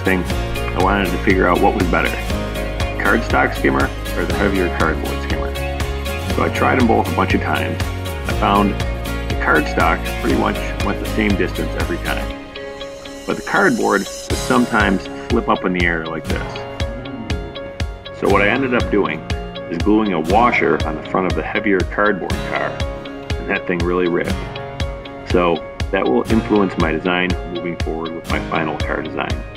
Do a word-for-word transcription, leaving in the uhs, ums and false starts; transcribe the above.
testing, I wanted to figure out what was better, cardstock skimmer or the heavier cardboard skimmer. So I tried them both a bunch of times. I found the cardstock pretty much went the same distance every time, but the cardboard would sometimes flip up in the air like this. So what I ended up doing is gluing a washer on the front of the heavier cardboard car, and that thing really ripped. So that will influence my design moving forward with my final car design.